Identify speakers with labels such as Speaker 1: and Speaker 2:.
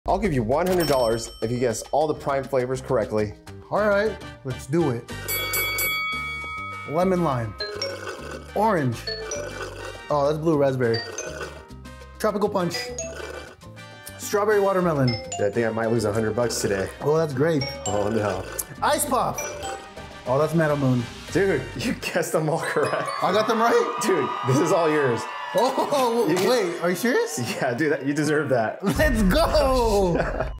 Speaker 1: I'll give you $100 if you guess all the prime flavors correctly.
Speaker 2: All right, let's do it. Lemon lime. Orange. Oh, that's blue raspberry. Tropical punch. Strawberry watermelon.
Speaker 1: I think I might lose $100 today.
Speaker 2: Oh, that's grape.
Speaker 1: Oh no.
Speaker 2: Ice pop. Oh, that's metal moon.
Speaker 1: Dude, you guessed them all correct.
Speaker 2: I got them right?
Speaker 1: Dude, this is all yours.
Speaker 2: Oh, wait, are you serious?
Speaker 1: Yeah, dude, you deserve that.
Speaker 2: Let's go.